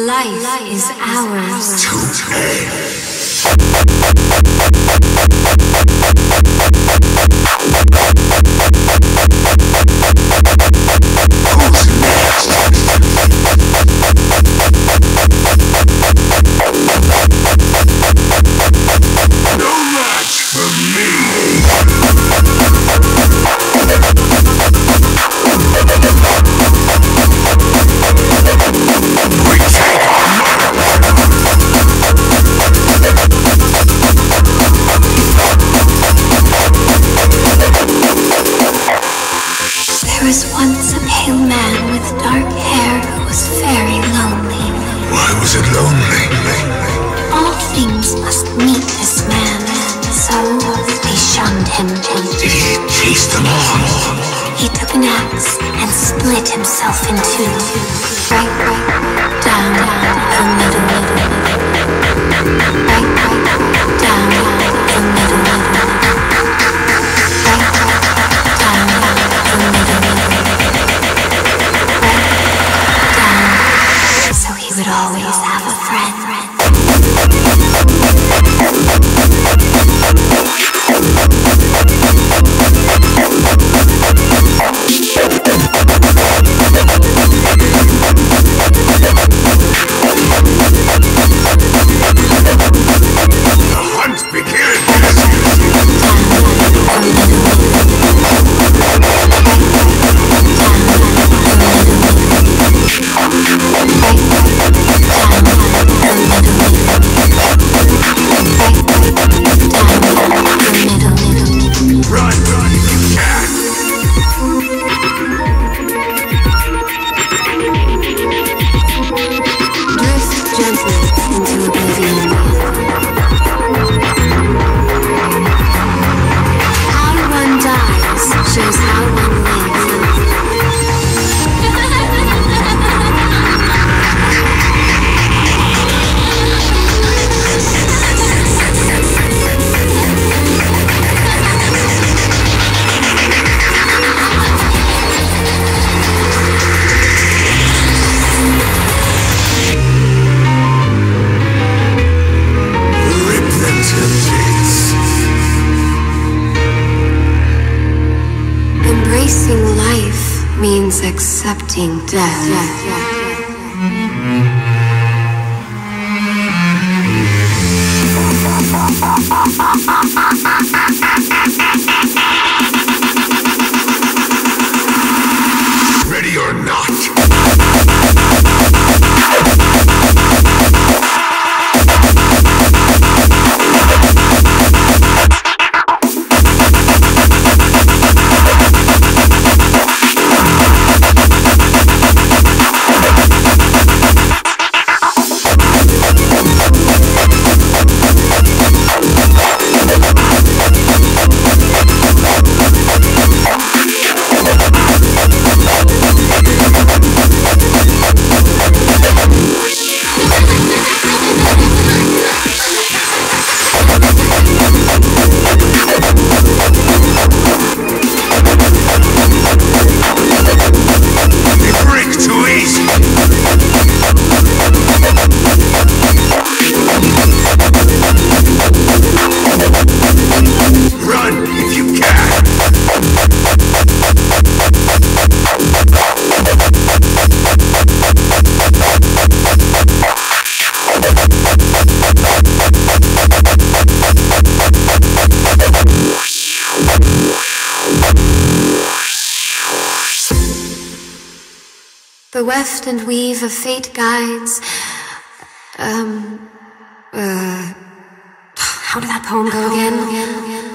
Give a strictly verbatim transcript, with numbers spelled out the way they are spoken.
life is ours to pay. There was once a pale man with dark hair who was very lonely. Why was it lonely? All things must meet this man, so they shunned him. Did he chase them all? He took an axe and split himself in two, right, right, down, the middle, right, right, down, the middle, right, right, down, the middle, right, down, so he would always have a friend. Embracing life means accepting death. Ready or not? The weft and weave of fate guides. Um, uh, how did that poem go again?